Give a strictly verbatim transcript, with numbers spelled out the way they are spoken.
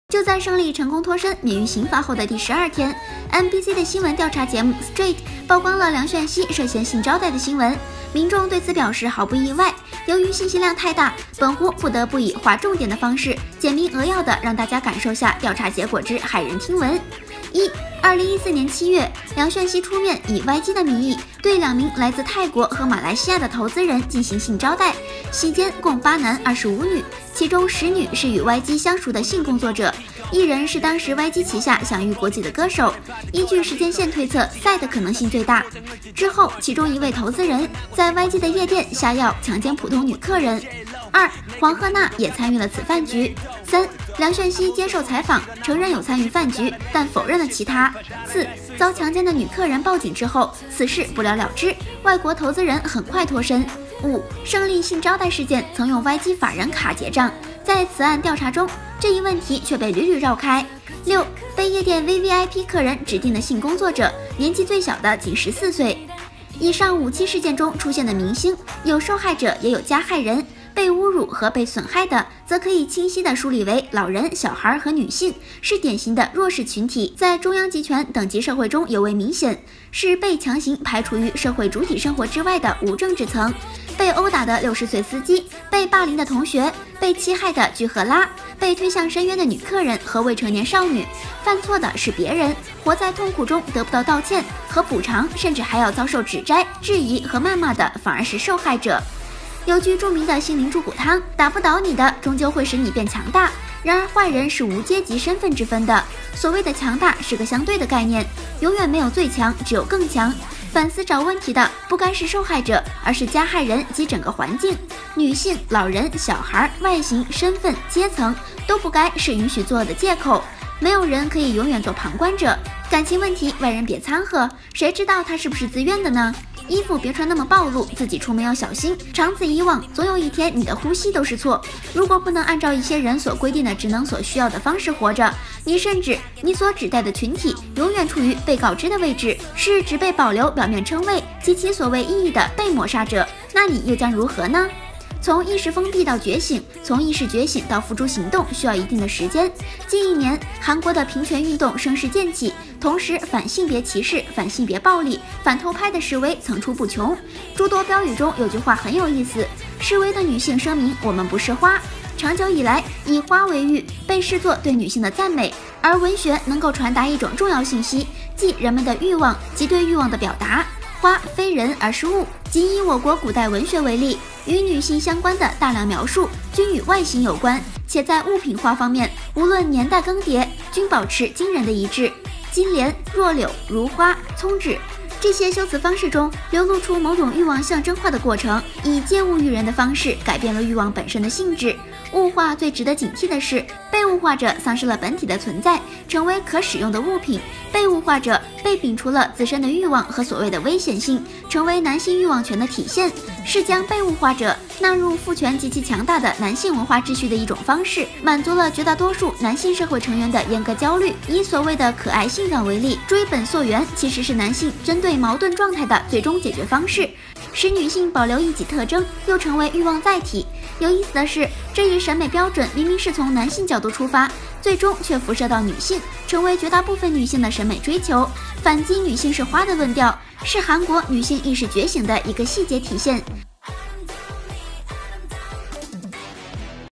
就在胜利成功脱身免于刑罚后的第十二天 ，N B C 的新闻调查节目《Straight》曝光了梁铉锡涉嫌性招待的新闻。民众对此表示毫不意外，由于信息量太大，本乎不得不以划重点的方式简明扼要的让大家感受下调查结果之骇人听闻。一、二零一四年七月，梁铉锡出面以 Y G 的名义对两名来自泰国和马来西亚的投资人进行性招待，席间共八男二十五女，其中十女是与 Y G 相熟的性工作者，一人是当时 Y G 旗下享誉国际的歌手。依据时间线推测，赛的可能性最大。之后，其中一位投资人在 Y G 的夜店下药强奸普通女客人。二、黄鹤娜也参与了此饭局。三、梁铉锡接受采访承认有参与饭局，但否认了其他。四、遭强奸的女客人报警之后，此事不了了之，外国投资人很快脱身。五、胜利性招待事件曾用 Y G 法人卡结账，在此案调查中，这一问题却被屡屡绕开。六、被夜店 V V I P 客人指定的性工作者，年纪最小的仅十四岁。以上五起事件中出现的明星，有受害者也有加害人，被侮辱和被损害的，则可以清晰地梳理为老人、小孩和女性，是典型的弱势群体，在中央集权等级社会中尤为明显，是被强行排除于社会主体生活之外的无政治层。被殴打的六十岁司机，被霸凌的同学，被欺害的居赫拉，被推向深渊的女客人和未成年少女，犯错的是别人，活在痛苦中得不到道歉和补偿，甚至还要遭受指摘、质疑和谩骂的，反而是受害者。有句著名的心灵猪骨汤，打不倒你的，终究会使你变强大。然而坏人是无阶级身份之分的，所谓的强大是个相对的概念，永远没有最强，只有更强。反思找问题的不该是受害者，而是加害人及整个环境。女性、老人、小孩、外形、身份、阶层都不该是允许作恶的借口。没有人可以永远做旁观者。感情问题，外人别掺和，谁知道他是不是自愿的呢？衣服别穿那么暴露，自己出门要小心。长此以往，总有一天你的呼吸都是错。如果不能按照一些人所规定的职能所需要的方式活着，你甚至你所指代的群体永远处于被告知的位置，是只被保留表面称谓及其所谓意义的被抹杀者，那你又将如何呢？从意识封闭到觉醒，从意识觉醒到付诸行动，需要一定的时间。近一年，韩国的平权运动声势渐起，同时反性别歧视、反性别暴力、反偷拍的示威层出不穷。诸多标语中有句话很有意思：示威的女性声明我们不是花。长久以来，以花为喻被视作对女性的赞美，而文学能够传达一种重要信息，即人们的欲望及对欲望的表达。花非人而是物，仅以我国古代文学为例，与女性相关的大量描述均与外形有关，且在物品化方面，无论年代更迭，均保持惊人的一致。金莲、弱柳、如花、葱纸，这些修辞方式中流露出某种欲望象征化的过程，以借物喻人的方式改变了欲望本身的性质。物化最值得警惕的是，被物化者丧失了本体的存在，成为可使用的物品；被物化者被摒除了自身的欲望和所谓的危险性，成为男性欲望权的体现，是将被物化者纳入父权极其强大的男性文化秩序的一种方式，满足了绝大多数男性社会成员的阉割焦虑。以所谓的可爱性感为例，追本溯源其实是男性针对矛盾状态的最终解决方式，使女性保留一己特征，又成为欲望载体。有意思的是，这一审美标准明明是从男性角度出发，最终却辐射到女性，成为绝大部分女性的审美追求。反击女性是花的论调，是韩国女性意识觉醒的一个细节体现。